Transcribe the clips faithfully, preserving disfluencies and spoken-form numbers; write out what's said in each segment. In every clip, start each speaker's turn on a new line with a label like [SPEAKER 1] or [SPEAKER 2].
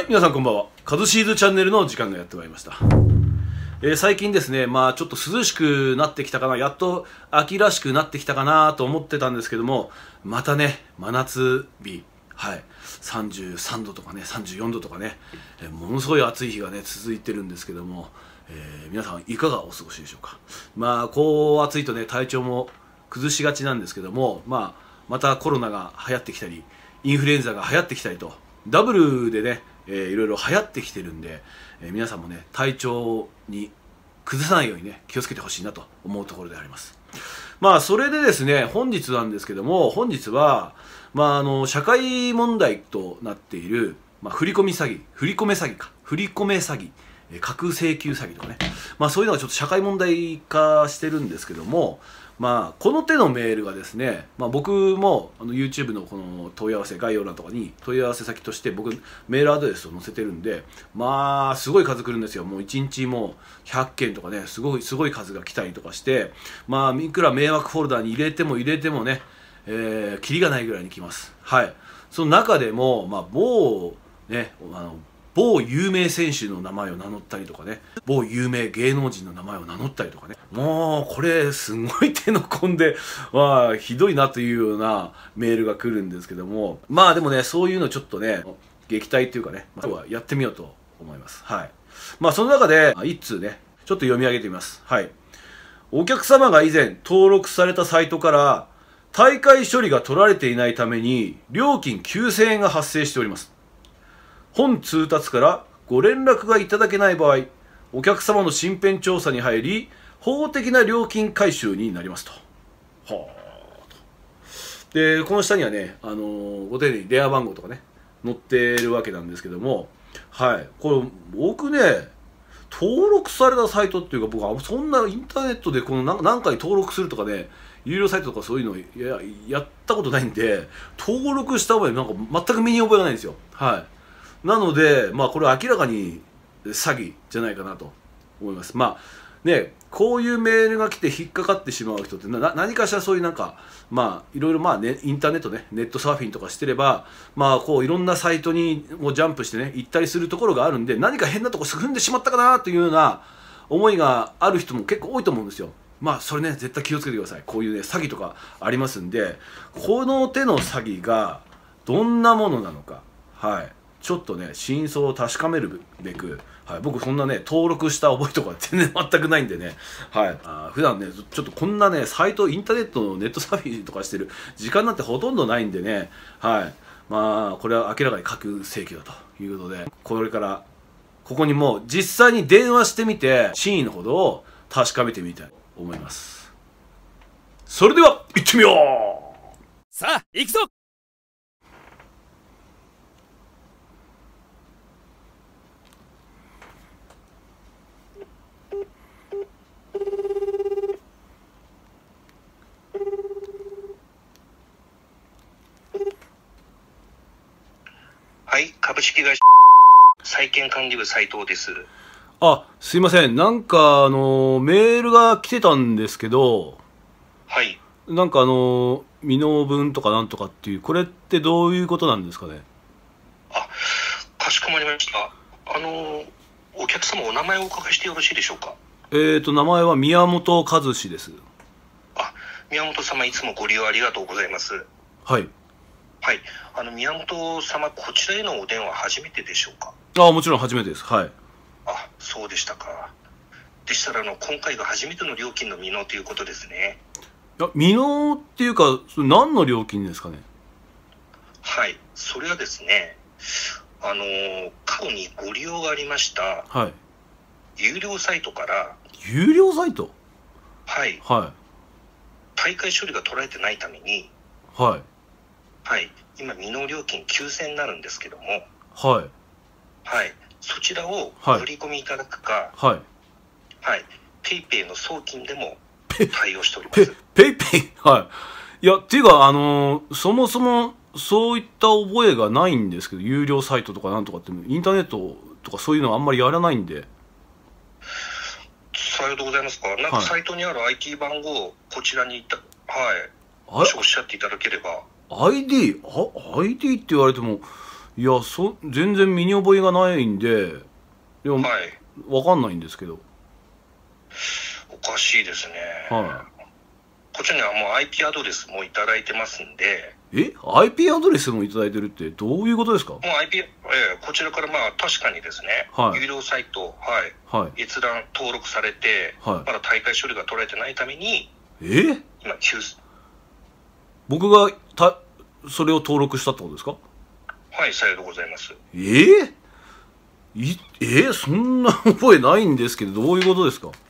[SPEAKER 1] はい、皆さんこんばんは。カズシーズチャンネルの時間がやってまいりました。えー、最近ですね、まあちょっと涼しくなってきたかな、やっと秋らしくなってきたかなと思ってたんですけども、またね、真夏日、はい、さんじゅうさんどとかね、さんじゅうよんどとかね、えー、ものすごい暑い日がね、続いてるんですけども、えー、皆さんいかがお過ごしでしょうか。まあこう暑いとね、体調も崩しがちなんですけども、まあまたコロナが流行ってきたり、インフルエンザが流行ってきたりと、ダブルでね、えー、いろいろ流行ってきてるんで、えー、皆さんもね、体調に崩さないようにね、気をつけてほしいなと思うところであります。まあ、それでですね、本日なんですけども、本日は、まあ、あの、社会問題となっている、まあ、振込詐欺、振込詐欺か、振込詐欺、えー、架空請求詐欺とかね、まあ、そういうのがちょっと社会問題化してるんですけども、まあ、この手のメールがですね、まあ、僕もあの YouTube のこの問い合わせ概要欄とかに問い合わせ先として僕メールアドレスを載せてるんで、まあすごい数来るんですよ。もういちにちもうひゃっけんとかね、すごいすごい数が来たりとかして、まあいくら迷惑フォルダに入れても入れてもね、えー、キリがないぐらいに来ます。はい。その中でも、まあ、某ね、あの某有名選手の名前を名乗ったりとかね、某有名芸能人の名前を名乗ったりとかね、もうこれすごい手の込んで、わあひどいなというようなメールが来るんですけども、まあでもね、そういうのちょっとね、撃退っていうかね、まあ、今日はやってみようと思います。はい。まあその中で一通ね、ちょっと読み上げてみます。はい。お客様が以前登録されたサイトから大会処理が取られていないために料金きゅうせんえんが発生しております。本通達からご連絡がいただけない場合、お客様の身辺調査に入り、法的な料金回収になりますと。はあ。で、この下にはね、あのー、ご丁寧に電話番号とかね、載ってるわけなんですけども、はい。これ、僕ね、登録されたサイトっていうか、僕はそんなインターネットでこの何回登録するとかね、有料サイトとかそういうのややったことないんで、登録した場合なんか全く身に覚えがないんですよ。はい。なので、まあ、これは明らかに詐欺じゃないかなと思います。まあね、こういうメールが来て引っかかってしまう人ってな何かしらそういうなんか、まあ、いろいろまあ、ね、インターネットね、ネットサーフィンとかしてれば、まあ、こういろんなサイトにこうジャンプしてね、行ったりするところがあるんで、何か変なとこ踏んでしまったかなというような思いがある人も結構多いと思うんですよ。まあ、それね、絶対気をつけてください。こういうね、詐欺とかありますんで、この手の詐欺がどんなものなのか、はい。ちょっとね、真相を確かめるべく、はい、僕そんなね、登録した覚えとか全然全くないんでね、はい、あ普段ね、ちょっとこんなね、サイト、インターネットのネットサーフィンとかしてる時間なんてほとんどないんでね、はい、まあ、これは明らかに架空請求だということで、これから、ここにもう実際に電話してみて、真意のほどを確かめてみたいと思います。それでは、行ってみよう。
[SPEAKER 2] さあ、行くぞ。
[SPEAKER 3] はい、株式会社債券管理部斉藤です。
[SPEAKER 1] あ、すいません。なんかあのメールが来てたんですけど、
[SPEAKER 3] はい。
[SPEAKER 1] なんかあの未納分とかなんとかっていう、これってどういうことなんですかね。
[SPEAKER 3] あ、かしこまりました。あのお客様お名前をお伺いしてよろしいでしょうか。
[SPEAKER 1] えーと名前は宮本和志です。
[SPEAKER 3] あ、宮本様いつもご利用ありがとうございます。
[SPEAKER 1] はい。
[SPEAKER 3] はい、あの宮本様、こちらへのお電話初めてでしょうか。
[SPEAKER 1] あ、もちろん初めてです。はい。
[SPEAKER 3] あ、そうでしたか。でしたらあの今回が初めての料金の未納ということですね。
[SPEAKER 1] いや、未納っていうか、それ何の料金ですかね。
[SPEAKER 3] はい、それはですね、あの過去にご利用がありました
[SPEAKER 1] はい。
[SPEAKER 3] 有料サイトから、
[SPEAKER 1] 有料サイト。
[SPEAKER 3] はい、
[SPEAKER 1] は
[SPEAKER 3] 大会処理が取られてないために、
[SPEAKER 1] い。はい。
[SPEAKER 3] はい、今未納料金きゅうせんえんになるんですけども、
[SPEAKER 1] はい。
[SPEAKER 3] はい、そちらを
[SPEAKER 1] はい
[SPEAKER 3] 振り込みいただくか、
[SPEAKER 1] はい。
[SPEAKER 3] はい、ペイペイの送金でも対応しております。
[SPEAKER 1] ペイペイはい。いや、っていうか、あのー、そもそもそういった覚えがないんですけど、有料サイトとかなんとかって、インターネットとかそういうのはあんまりやらないんで。
[SPEAKER 3] さようでございますか。なんかサイトにある アイティー 番号をこちらにいた、はい、
[SPEAKER 1] あ
[SPEAKER 3] もしおっしゃっていただければ。
[SPEAKER 1] アイディー、あ、アイディー って言われても、 いや、そ全然身に覚えがないんで、いや、
[SPEAKER 3] はい。
[SPEAKER 1] わかんないんですけど。
[SPEAKER 3] おかしいですね。
[SPEAKER 1] は
[SPEAKER 3] こちらにはもう アイピー アドレスもいただいてますんで、
[SPEAKER 1] い。え アイピー アドレスもいただいてるってどういうことですか？
[SPEAKER 3] もう アイピー、えーこちらからまあ確かにですね、
[SPEAKER 1] はい
[SPEAKER 3] 有料サイト、はい、
[SPEAKER 1] はい。
[SPEAKER 3] 閲覧登録されて、
[SPEAKER 1] はい
[SPEAKER 3] まだ大会処理が取られてないために、
[SPEAKER 1] え
[SPEAKER 3] 今、急須、
[SPEAKER 1] 僕がたそれを登録したってことですか？
[SPEAKER 3] はい、さようでございます。
[SPEAKER 1] えー、いえー、そんな覚えないんですけど、どういうことですか？
[SPEAKER 3] はい。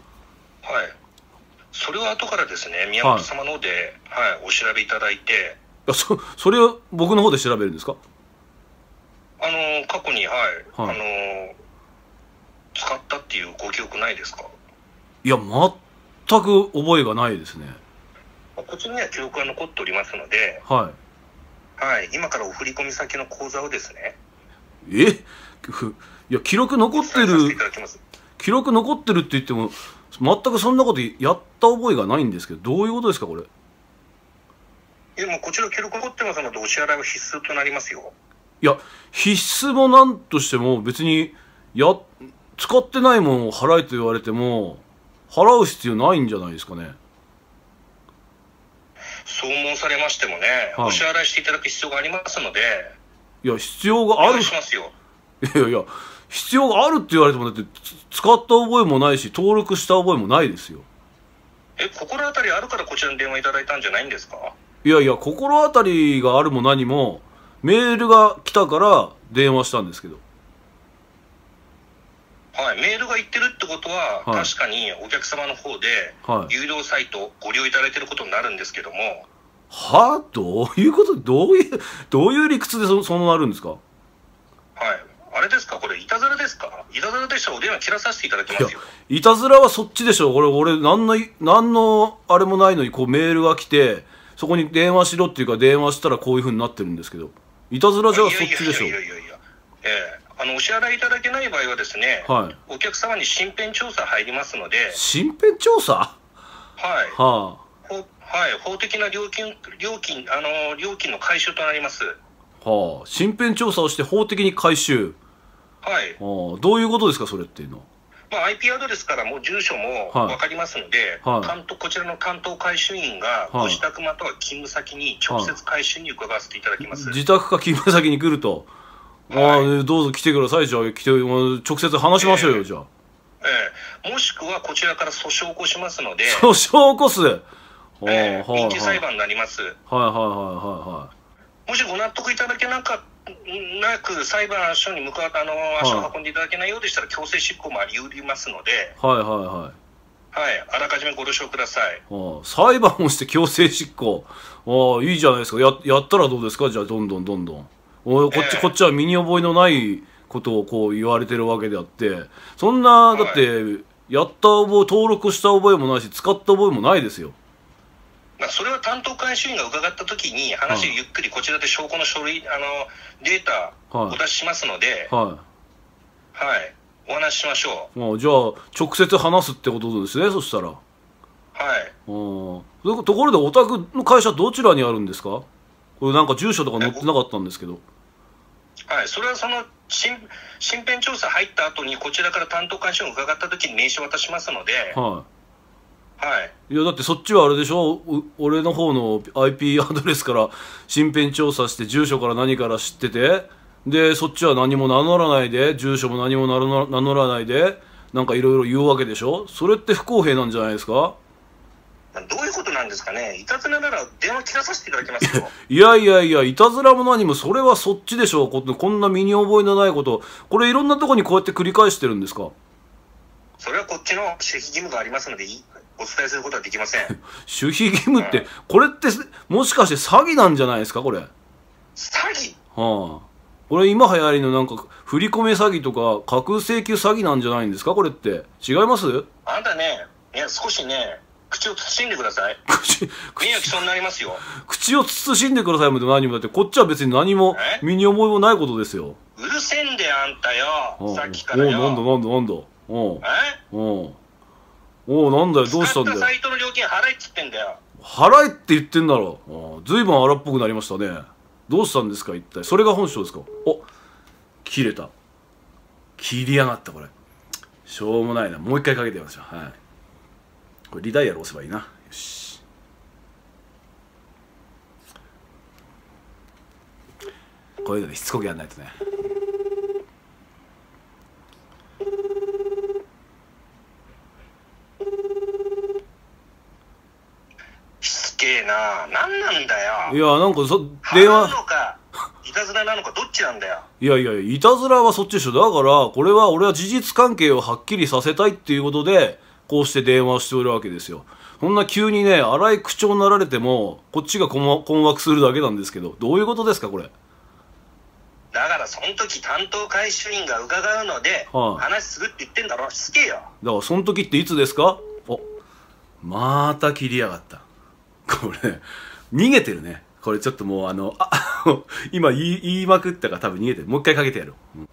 [SPEAKER 3] それを後からですね、宮本様の方で、はい、お調べいただいて、
[SPEAKER 1] いや、そそれを僕の方で調べるんですか？
[SPEAKER 3] あのー過去に、はい、
[SPEAKER 1] はい
[SPEAKER 3] あのー使ったっていうご記憶ないですか？
[SPEAKER 1] いや、全く覚えがないですね。
[SPEAKER 3] こちらには記録が残っておりますので、
[SPEAKER 1] は
[SPEAKER 3] はい、今からお振込先の口座をですね、
[SPEAKER 1] い。えふいや、記録残って
[SPEAKER 3] お伝えさせてい
[SPEAKER 1] る
[SPEAKER 3] ただきます。
[SPEAKER 1] 記録残ってるって言っても全くそんなことやった覚えがないんですけど、どういうことですかこれ？
[SPEAKER 3] いや、もうこちら記録残ってますので、お支払いは必須となりますよ。
[SPEAKER 1] いや、必須もなんとしても別にや使ってないものを払えと言われても払う必要ないんじゃないですかね。
[SPEAKER 3] そう申されましてもね、
[SPEAKER 1] はい
[SPEAKER 3] お支払いしていただく必要がありますので、
[SPEAKER 1] いや、必要が
[SPEAKER 3] お
[SPEAKER 1] ある。
[SPEAKER 3] 願いしますよ。
[SPEAKER 1] いやいや、必要があるって言われてもだってつ使った覚えもないし登録した覚えもないですよ。
[SPEAKER 3] え、心当たりあるからこちらに電話いただいたんじゃないんですか？
[SPEAKER 1] いやいや、心当たりがあるも何もメールが来たから電話したんですけど。
[SPEAKER 3] はい、メールが言ってるってことは、
[SPEAKER 1] はい
[SPEAKER 3] 確かにお客様の方で、
[SPEAKER 1] はい
[SPEAKER 3] 有料サイトご利用いただいてることになるんですけども、
[SPEAKER 1] はあ、どういうこと、どういうどういう理屈でそそうなるんですか？
[SPEAKER 3] はい、あれですか、これ、いたずらですか？いたずらでしたらお電話切らさせていただきますよ。
[SPEAKER 1] いたずらはそっちでしょ。俺俺何の何のあれもないのにこうメールが来てそこに電話しろっていうか電話したらこういう風になってるんですけど、いたずらじゃあそっちでしょ
[SPEAKER 3] いやいやいやいやいやいや、ええあのお支払いいただけない場合はですね、
[SPEAKER 1] はい
[SPEAKER 3] お客様に身辺調査入りますので、
[SPEAKER 1] 身辺調査。
[SPEAKER 3] はい、
[SPEAKER 1] は
[SPEAKER 3] ほはい、法的な料金料金あの料金の回収となります。
[SPEAKER 1] あはあ身辺調査をして法的に回収。
[SPEAKER 3] はい、
[SPEAKER 1] はあどういうことですかそれっていうのは。
[SPEAKER 3] まあ、アイピー アドレスからもう住所も
[SPEAKER 1] はい
[SPEAKER 3] 分かりますので、
[SPEAKER 1] はい
[SPEAKER 3] 担当こちらの担当回収員が
[SPEAKER 1] はい
[SPEAKER 3] ご自宅または勤務先に直接回収に伺わせていただきます。
[SPEAKER 1] 自宅か勤務先に来ると、
[SPEAKER 3] はい
[SPEAKER 1] ああねどうぞ来てください。じゃあ来て直接話しましょうよ、
[SPEAKER 3] ええ
[SPEAKER 1] じゃあ。
[SPEAKER 3] ええもしくはこちらから訴訟を起こしますので、
[SPEAKER 1] 訴訟を起こす。はあ
[SPEAKER 3] ええ
[SPEAKER 1] はい
[SPEAKER 3] 民事裁判になります。
[SPEAKER 1] はいはいはいは
[SPEAKER 3] もしご納得いただけなかなく裁判所に向かうあの足を運んでいただけないようでしたら強制執行もあり得ますので、
[SPEAKER 1] いはいはいはいはい。
[SPEAKER 3] はい、あらかじめご了承ください。
[SPEAKER 1] ああ裁判をして強制執行。ああいいじゃないですか。ややったらどうですか。じゃあどんどんどんどんおいこっち、
[SPEAKER 3] ええ
[SPEAKER 1] こっちは身に覚えのないことをこう言われてるわけであって、そんなだって、やった覚え登録した覚えもないし使った覚えもないですよ。
[SPEAKER 3] まあ、それは担当回収員が伺ったときに話をゆっくりこちらで証拠の書類あのデータ
[SPEAKER 1] はい
[SPEAKER 3] お出ししますので、
[SPEAKER 1] は
[SPEAKER 3] はい、お話ししましょ
[SPEAKER 1] い。まあじゃあ直接話すってことですね。そしたら。
[SPEAKER 3] う。はい、
[SPEAKER 1] ああところでお宅の会社どちらにあるんですか？これなんか住所とか載ってなかったんですけど。
[SPEAKER 3] はい、それはその身身辺調査入った後にこちらから担当回収員が伺ったときに名刺を渡しますので、
[SPEAKER 1] は
[SPEAKER 3] はい
[SPEAKER 1] い。いやだってそっちはあれでしょ。う俺の方の アイピー アドレスから身辺調査して住所から何から知ってて、でそっちは何も名乗らないで住所も何も名乗名乗らないでなんかいろいろ言うわけでしょ。それって不公平なんじゃないですか？
[SPEAKER 3] どういうことなんですかね。いたずらなら電話切らさせていただきますよ。
[SPEAKER 1] いやいやいやいたずらも何もそれはそっちでしょ。ここんな身に覚えのないことこれいろんなとこにこうやって繰り返してるんですか？
[SPEAKER 3] それはこっちの守秘義務がありますのでいお伝えすることはできません。
[SPEAKER 1] 守秘義務ってこれってもしかして詐欺なんじゃないですかこれ。は
[SPEAKER 3] 詐欺？
[SPEAKER 1] あこれ今流行りのなんか振り込め詐欺とか架空請求詐欺なんじゃないんですかこれって。違います？
[SPEAKER 3] あんたね、いや少しね口を慎んでください。
[SPEAKER 1] 口
[SPEAKER 3] 名誉毀損になりますよ。
[SPEAKER 1] 口を慎んでくださいも何もだってこっちは別に何も
[SPEAKER 3] え
[SPEAKER 1] 身に覚えもないことですよ。
[SPEAKER 3] うるせえんだよあんた
[SPEAKER 1] おう
[SPEAKER 3] よ。さっきから
[SPEAKER 1] おうなんだ
[SPEAKER 3] よ。
[SPEAKER 1] なんだなんだおう
[SPEAKER 3] え？
[SPEAKER 1] おうおうなんだよどうしたんだよ。
[SPEAKER 3] 使ったサイトの料金払えっつってんだよ。
[SPEAKER 1] 払えって言ってんだろ。ああずいぶん荒っぽくなりましたね。 どうしたんですか一体。それが本性ですか。お、切れた。切りやがったこれ。しょうもないな。もう一回かけてみましょう。はい。これリダイヤル押せばいいな。よし。こういうのでしつこくやんないとね。
[SPEAKER 3] すげえな。何なんだよ。
[SPEAKER 1] いや、なんかそ、電話。
[SPEAKER 3] 払うのか、いたずらなのか、どっちなんだよ。
[SPEAKER 1] いやいや、いたずらはそっちでしょ。だから、これは俺は事実関係をはっきりさせたいっていうことで、こうして電話をしておるわけですよ。そんな急にね、荒い口調になられても、こっちが困惑するだけなんですけど、どういうことですか、これ。
[SPEAKER 3] だから、その時担当回収員が伺うので、
[SPEAKER 1] はあ、
[SPEAKER 3] 話するって言ってんだろ。しつけよ。
[SPEAKER 1] だから、その時っていつですか。お、また切りやがった。これ、逃げてるね。これちょっともうあの、あ、今言い、言いまくったから多分逃げてる。もう一回かけてやる。うん、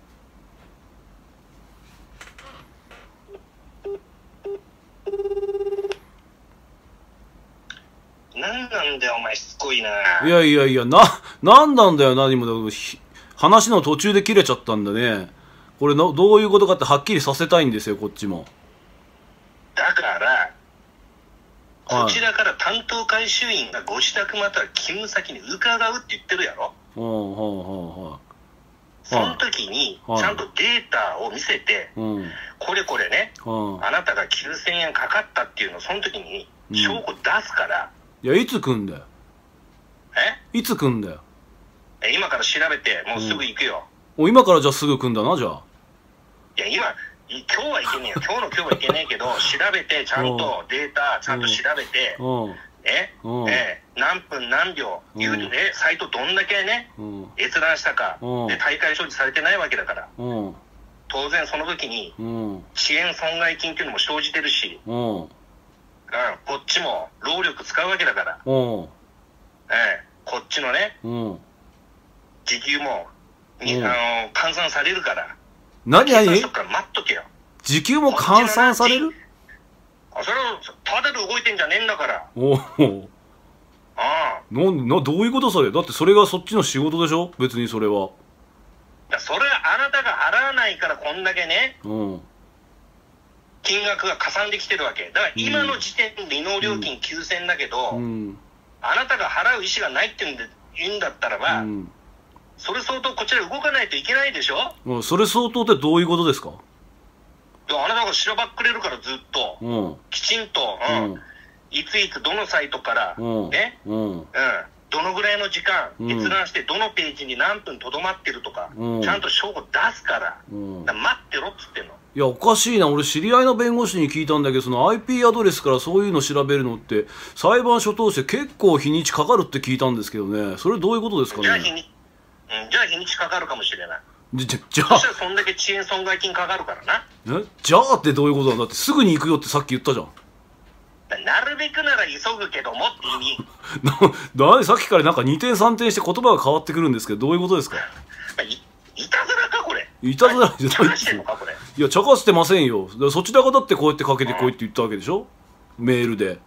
[SPEAKER 3] なんなんだよ、お前しつこいな。
[SPEAKER 1] いやいやいや、な、なんなんだよ、何もだ。話の途中で切れちゃったんだね。これの、どういうことかってはっきりさせたいんですよ、こっちも。
[SPEAKER 3] だから、こちらから担当回収員がご自宅または勤務先に伺うって言ってるやろ。
[SPEAKER 1] ほうほうほうほう。
[SPEAKER 3] その時に、ちゃんとデータを見せて、
[SPEAKER 1] うん、
[SPEAKER 3] これこれね、あなたがきゅうせんえんかかったっていうのをその時に証拠出すから。
[SPEAKER 1] うん、いや、いつ来んだよ。
[SPEAKER 3] え
[SPEAKER 1] いつ来んだよ。
[SPEAKER 3] え、今から調べて、もうすぐ行くよ。
[SPEAKER 1] うん、お、今からじゃあすぐ来んだな、じゃあ。
[SPEAKER 3] いや、今、今日はいけねえよ。今日の今日はいけねえけど、調べて、ちゃんとデータ、ちゃんと調べて、ええ、何分何秒、いうね、サイトどんだけね、閲覧したか、で、大会処理されてないわけだから、当然その時に、遅延損害金っていうのも生じてるし、うん、こっちも労力使うわけだから、ええ、こっちのね、時給も、にあの換算されるから、
[SPEAKER 1] 何何時給も換算される。
[SPEAKER 3] あ、それはただで動いてんじゃねえんだから。
[SPEAKER 1] おお。ああ。な、な、どういうことそれ。だってそれがそっちの仕事でしょ、別にそれは。
[SPEAKER 3] いや、それはあなたが払わないからこんだけね、うん、金額がかさんできてるわけ。だから今の時点で未納料金きゅうせんえんだけど、うん、あなたが払う意思がないって言うんだったらば、うん、それ相当こちら動かないといけないでしょ。
[SPEAKER 1] うん、それ相当ってどういうことですか。
[SPEAKER 3] あなたがしらばっくれるからずっと、うん、きちんと、うん、いついつどのサイトから、うん、ね、うん、うん、どのぐらいの時間閲覧してどのページに何分とどまってるとか、うん、ちゃんと証拠出すから、うん、だから待ってろっつってんの。
[SPEAKER 1] いや、おかしいな。俺知り合いの弁護士に聞いたんだけど、その アイピー アドレスからそういうの調べるのって裁判所通して結構日にちかかるって聞いたんですけどね。それどういうことですかね。
[SPEAKER 3] じゃあ日に、うん、じゃあ日にちかかるかもしれない。
[SPEAKER 1] じゃ、じゃあ。
[SPEAKER 3] そしたらそんだけ遅延損害金かかるからな。
[SPEAKER 1] え、じゃあってどういうことなんだって。すぐに行くよってさっき言ったじゃん。
[SPEAKER 3] なるべくなら急ぐけどもって意味。
[SPEAKER 1] な、な、さっきからなんか二転三転して言葉が変わってくるんですけど、どういうことですか。
[SPEAKER 3] い、いたずらかこれ。
[SPEAKER 1] いたずらじゃない
[SPEAKER 3] ですよ。
[SPEAKER 1] いや、茶化してませんよ。そちらがだってこうやってかけてこいって言ったわけでしょ、うん、メールで。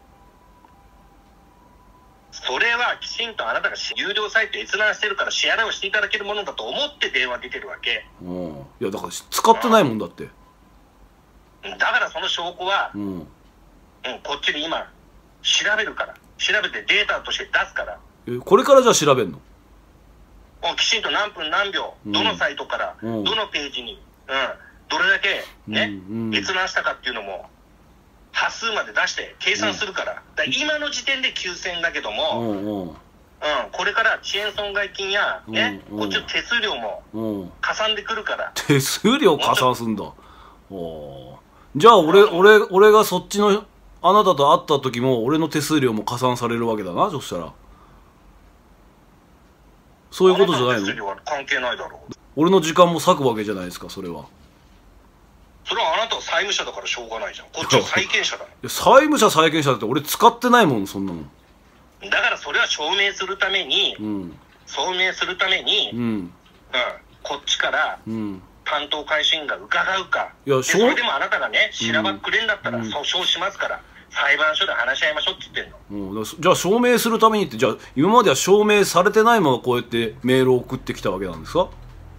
[SPEAKER 3] それはきちんとあなたが有料サイト閲覧してるから支払いをしていただけるものだと思って電話出てるわけ。
[SPEAKER 1] うん。いや、だから使ってないもんだって。
[SPEAKER 3] だからその証拠は、うん、うん、こっちに今調べるから、調べてデータとして出すから。
[SPEAKER 1] え、これからじゃあ調べんの？
[SPEAKER 3] きちんと何分何秒、うん、どのサイトから、うん、どのページに、うん、どれだけね、うんうん、閲覧したかっていうのも端数まで出して計算するから。うん、だから今の時点できゅうせんえんだけども、うんうんうん、これから遅延損害金や、ね、うんうん、こっちの手数料もかさんでくるから。
[SPEAKER 1] 手数料加算すんだ。お、じゃあ俺、俺、俺がそっちのあなたと会った時も俺の手数料も加算されるわけだな、そしたら。そういうことじゃないの？手数料は
[SPEAKER 3] 関係ないだろう。
[SPEAKER 1] 俺の時間も割くわけじゃないですか、それは。
[SPEAKER 3] それはあなたは債務者だからしょうがないじゃん。こっちは債権者だ。
[SPEAKER 1] 債務者債権者だって俺使ってないもん、そんなの。
[SPEAKER 3] だからそれは証明するために、うん、証明するために、うんうん、こっちから担当回収員が伺うか、いや、それでもあなたがね、しらばっくれんだったら訴訟しますから、 裁判所で話し合いましょうって言ってんの。
[SPEAKER 1] うん、じゃあ証明するためにって、じゃあ今までは証明されてないままこうやってメールを送ってきたわけなんですか？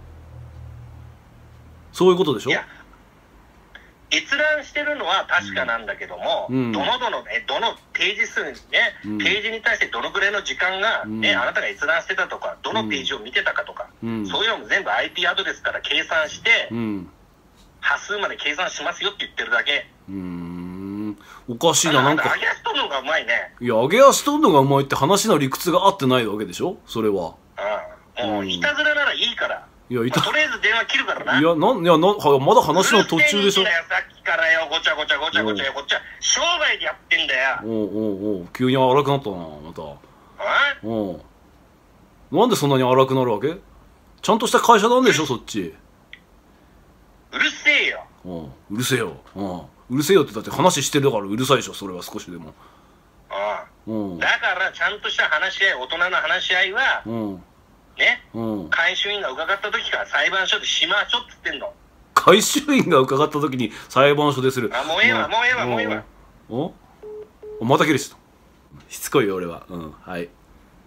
[SPEAKER 1] そういうことでしょ？
[SPEAKER 3] いや、閲覧してるのは確かなんだけども、うん、どのどのね、どのページ数にね、うん、ページに対してどのくらいの時間がね、うん、あなたが閲覧してたとか、どのページを見てたかとか、うん、そういうのも全部 アイピー アドレスから計算して、うん、端数まで計算しますよって言ってるだけ。
[SPEAKER 1] うーん、おかしいな、なんか。
[SPEAKER 3] 揚げ足取るのがうまいね。
[SPEAKER 1] いや、揚げ足取るのがうまいって話の理屈が合ってないわけでしょ、それは。
[SPEAKER 3] うん、もういたずらならいいから。いや、いた、まあ、とりあえず電話切るからな。
[SPEAKER 1] いや、なん、いや、な、まだ話の途中でしょ。
[SPEAKER 3] さっきからよ、ごちゃごちゃごちゃごちゃこっちは商売でやってんだよ。
[SPEAKER 1] おうおうおう、急に荒くなったな、また。
[SPEAKER 3] え？
[SPEAKER 1] おう。なんでそんなに荒くなるわけ？ちゃんとした会社なんでしょ、そっち。
[SPEAKER 3] うるせえよ。
[SPEAKER 1] おう、うるせえよ。おう、うるせえよってだって話してるだからうるさいでしょ、それは少しでも。
[SPEAKER 3] ああ。だからちゃんとした話し合い、大人の話し合いは、うん、ね、うん、回収員が伺った時から裁判所でしましょって言ってんの。
[SPEAKER 1] 回収員が伺った時に裁判所でする。
[SPEAKER 3] あ、もうええわ、もうええわ、もうええわ。
[SPEAKER 1] お？また切れした。しつこいよ、俺は。うん、はい。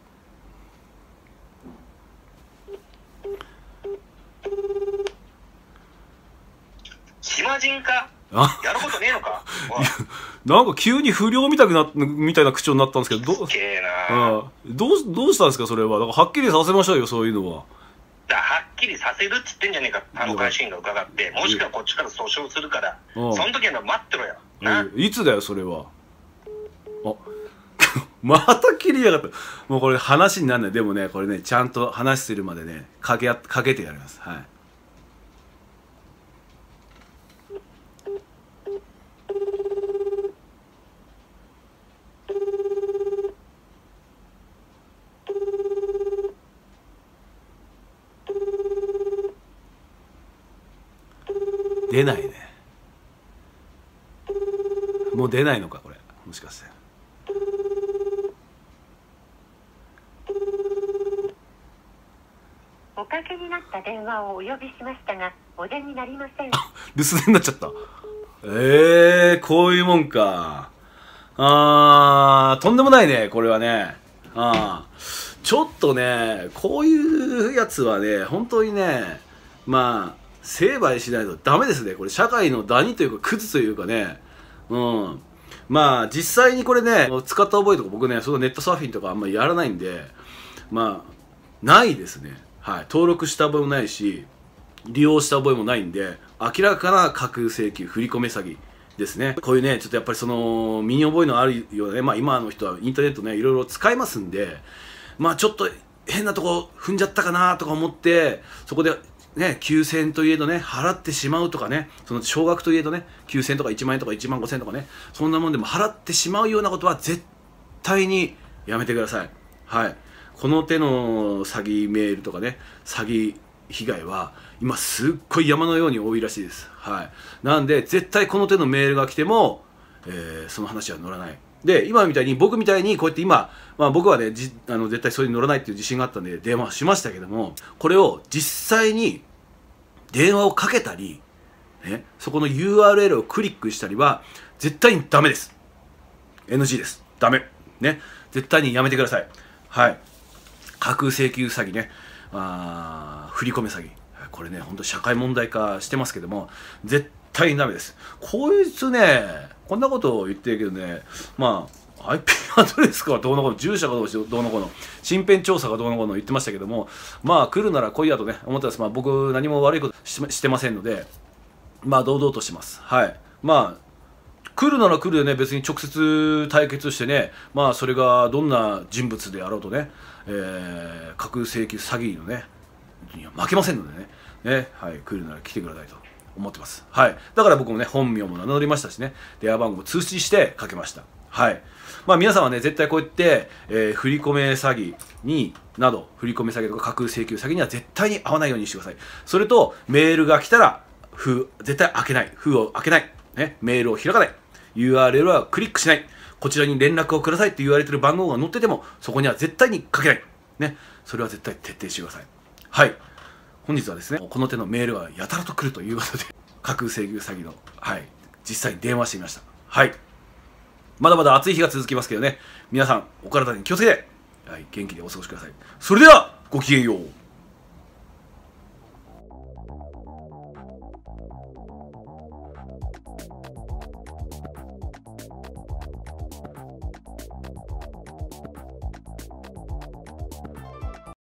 [SPEAKER 3] 暇人か？やることねえのか？
[SPEAKER 1] なんか急に不良みたくなみたいな口調になったんですけど、
[SPEAKER 3] どう、
[SPEAKER 1] うん、どうどうしたんですかそれは。だからはっきりさせましょうよ、そういうのは。
[SPEAKER 3] だはっきりさせるっつってんじゃねえか、あの回収員が伺って、もしくはこっちから訴訟するから、その時は待ってろよ。な、
[SPEAKER 1] いつだよそれは。あまた切りやがった。もうこれ話にならない。でもね、これね、ちゃんと話するまでね、かけあかけてやります。はい。出ないね。もう出ないのかこれ、もしかして。
[SPEAKER 2] おかけになった電話をお呼びしましたがお出になりません。
[SPEAKER 1] 留守電になっちゃった。ええー、こういうもんか。あー、とんでもないねこれはね。あー、ちょっとね、こういうやつはね、本当にね、まあ成敗しないとダメですね。これ社会のダニというかクズというかね。うん。まあ実際にこれね、使った覚えとか僕ね、そのネットサーフィンとかあんまりやらないんで、まあ、ないですね。はい。登録した覚えもないし、利用した覚えもないんで、明らかな架空請求、振り込め詐欺ですね。こういうね、ちょっとやっぱりその、身に覚えのあるようなね、まあ今の人はインターネットね、いろいろ使いますんで、まあちょっと変なとこ踏んじゃったかなとか思って、そこで、ね、きゅうせんえんといえどね、払ってしまうとかね、その少額といえどね、きゅうせんえんとかいちまんえんとかいちまんごせんえんとかね、そんなもんでも払ってしまうようなことは絶対にやめてください。はい。この手の詐欺メールとかね、詐欺被害は今すっごい山のように多いらしいです。はい。なんで、絶対この手のメールが来ても、えー、その話は乗らない。で、今みたいに、僕みたいにこうやって今、まあ僕はね、じあの絶対それに乗らないっていう自信があったんで電話しましたけども、これを実際に電話をかけたり、ね、そこの ユーアールエル をクリックしたりは絶対にダメです。エヌジー です。ダメ。ね。絶対にやめてください。はい。架空請求詐欺ね。あー、振り込め詐欺。これね、本当社会問題化してますけども、絶対にダメです。こいつね、こんなことを言ってるけどね、まあ、アイピー アドレスかどうのこの、住所がどうのこの、身辺調査がどうのこの言ってましたけども、まあ来るなら来いやとね、思ってます。まあ僕何も悪いことししてませんので、まあ堂々としてます。はい。まあ、来るなら来るでね、別に直接対決してね、まあそれがどんな人物であろうとね、えー、架空請求詐欺のね、いや負けませんのでね、ね、はい、来るなら来てくださいと思ってます。はい。だから僕もね、本名も名乗りましたしね、電話番号も通知してかけました。はい。まあ皆さんはね、絶対こうやって、えー、振り込め詐欺に、など、振り込め詐欺とか架空請求詐欺には絶対に合わないようにしてください。それと、メールが来たら、封、絶対開けない。封を開けない。ね、メールを開かない。ユーアールエル はクリックしない。こちらに連絡をくださいって言われてる番号が載ってても、そこには絶対にかけない。ね。それは絶対徹底してください。はい。本日はですね、この手のメールがやたらと来るということで、架空請求詐欺の、はい、実際に電話してみました。はい。 まだまだ暑い日が続きますけどね、皆さんお体に気をつけて、はい、元気でお過ごしください。それではごきげんよう。